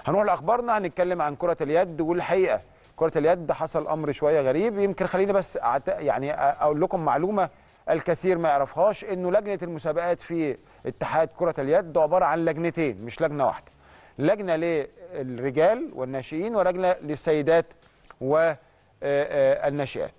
هنروح لاخبارنا، هنتكلم عن كره اليد. والحقيقه كره اليد حصل امر شويه غريب، يمكن خليني بس يعني اقول لكم معلومه الكثير ما يعرفهاش، انه لجنه المسابقات في اتحاد كره اليد عباره عن لجنتين مش لجنه واحده. لجنه للرجال والناشئين ولجنه للسيدات والناشئات.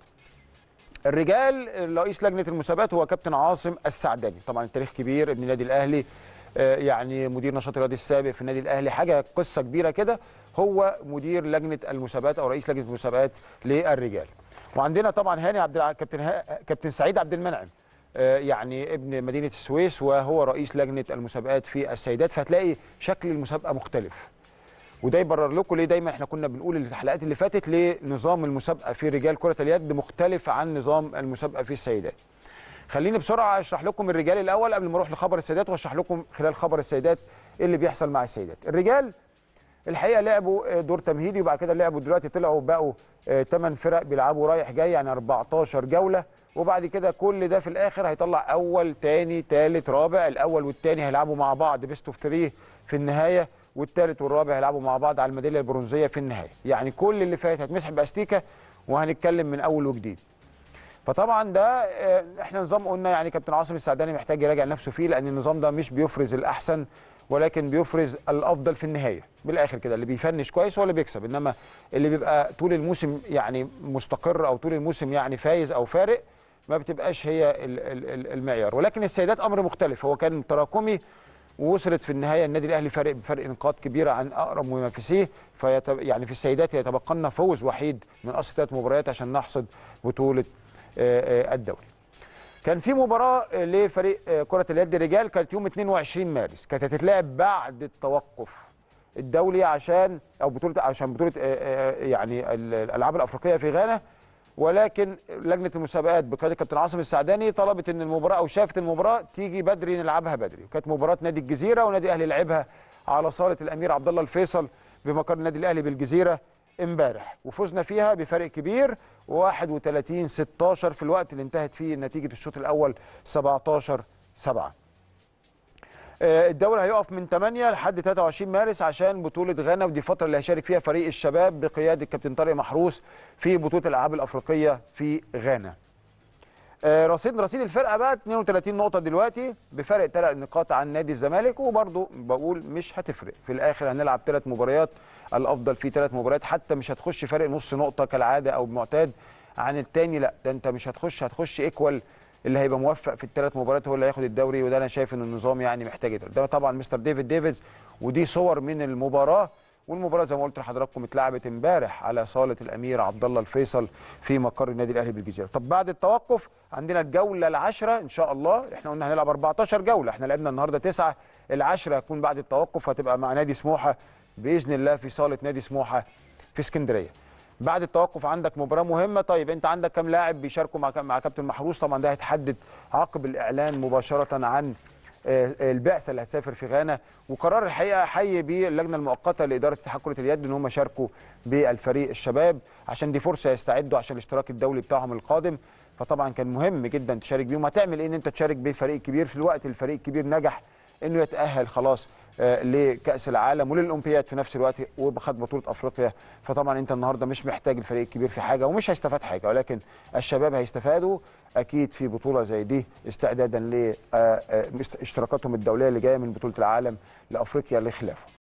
الرجال رئيس لجنه المسابقات هو كابتن عاصم السعداني، طبعا التاريخ كبير، ابن النادي الاهلي، يعني مدير نشاط الرياضي السابق في النادي الاهلي، حاجه قصه كبيره كده. هو مدير لجنه المسابقات او رئيس لجنه المسابقات للرجال. وعندنا طبعا هاني كابتن سعيد عبد المنعم، يعني ابن مدينه السويس، وهو رئيس لجنه المسابقات في السيدات. فهتلاقي شكل المسابقه مختلف، وده يبرر لكم ليه دايما احنا كنا بنقول الحلقات اللي فاتت ليه نظام المسابقه في رجال كره اليد مختلف عن نظام المسابقه في السيدات. خليني بسرعه اشرح لكم الرجال الاول قبل ما اروح لخبر السيدات، واشرح لكم خلال خبر السيدات ايه اللي بيحصل مع السيدات. الرجال الحقيقه لعبوا دور تمهيدي، وبعد كده لعبوا دلوقتي طلعوا بقوا 8 فرق بيلعبوا رايح جاي، يعني 14 جوله. وبعد كده كل ده في الاخر هيطلع اول ثاني ثالث رابع. الاول والثاني هيلعبوا مع بعض بيست اوف 3 في النهايه، والثالث والرابع هيلعبوا مع بعض على الميداليه البرونزيه في النهايه. يعني كل اللي فات هتمسح باستيكه وهنتكلم من اول وجديد. فطبعا ده احنا نظام قلنا يعني كابتن عاصم السعداني محتاج يراجع نفسه فيه، لان النظام ده مش بيفرز الاحسن ولكن بيفرز الافضل في النهايه. بالاخر كده اللي بيفنش كويس هو اللي بيكسب، انما اللي بيبقى طول الموسم يعني مستقر او طول الموسم يعني فايز او فارق ما بتبقاش هي المعيار. ولكن السيدات امر مختلف، هو كان تراكمي ووصلت في النهايه النادي الاهلي بفرق نقاط كبيره عن اقرب منافسيه. يعني في السيدات يتبقى لنا فوز وحيد من اصل 3 مباريات عشان نحصد بطوله الدوري. كان في مباراه لفريق كره اليد الرجال كانت يوم 22 مارس، كانت هتتلعب بعد التوقف الدولي عشان بطوله يعني الالعاب الافريقيه في غانا. ولكن لجنه المسابقات بقياده كابتن عاصم السعداني طلبت ان المباراه او شافت المباراه تيجي بدري نلعبها بدري، وكانت مباراه نادي الجزيره ونادي الاهلي لعبها على صاله الامير عبد الله الفيصل بمقر النادي الاهلي بالجزيره امبارح، وفزنا فيها بفرق كبير 31-16 في الوقت اللي انتهت فيه نتيجه الشوط الاول 17-7. الدوري هيقف من 8 لحد 23 مارس عشان بطوله غانا، ودي الفتره اللي هيشارك فيها فريق الشباب بقياده الكابتن طارق محروس في بطوله الالعاب الافريقيه في غانا. رصيد الفرقه بقى 32 نقطه دلوقتي بفرق 3 نقاط عن نادي الزمالك، وبرده بقول مش هتفرق في الاخر، هنلعب 3 مباريات، الافضل في 3 مباريات، حتى مش هتخش فرق نص نقطه كالعاده او معتاد عن الثاني، لا ده انت مش هتخش ايكوال، اللي هيبقى موفق في ال3 مباريات هو اللي هياخد الدوري. وده انا شايف ان النظام يعني محتاج ده طبعا مستر ديفيدز. ودي صور من المباراه، والمباراه زي ما قلت لحضراتكم اتلعبت امبارح على صاله الامير عبد الله الفيصل في مقر النادي الاهلي بالجزيره. طب بعد التوقف عندنا الجوله العاشره ان شاء الله، احنا قلنا هنلعب 14 جوله، احنا لعبنا النهارده 9، العاشره هتكون بعد التوقف، هتبقى مع نادي سموحه باذن الله في صاله نادي سموحه في اسكندريه. بعد التوقف عندك مباراه مهمه. طيب انت عندك كام لاعب بيشاركوا مع كابتن محروس؟ طبعا ده هيتحدد عقب الاعلان مباشره عن البعثه اللي هتسافر في غانا. وقرار الحقيقه حي باللجنه المؤقته لاداره اتحاد كره اليد ان هم شاركوا بالفريق الشباب عشان دي فرصه يستعدوا عشان الاشتراك الدولي بتاعهم القادم. فطبعا كان مهم جدا تشارك بيهم. هتعمل ايه ان انت تشارك بفريق كبير في الوقت الفريق الكبير نجح انه يتاهل خلاص لكاس العالم وللاولمبياد في نفس الوقت وخد بطوله افريقيا. فطبعا انت النهارده مش محتاج الفريق الكبير في حاجه ومش هيستفاد حاجه، ولكن الشباب هيستفادوا اكيد في بطوله زي دي استعدادا لاشتراكاتهم الدوليه اللي جايه من بطوله العالم لافريقيا لخلافه.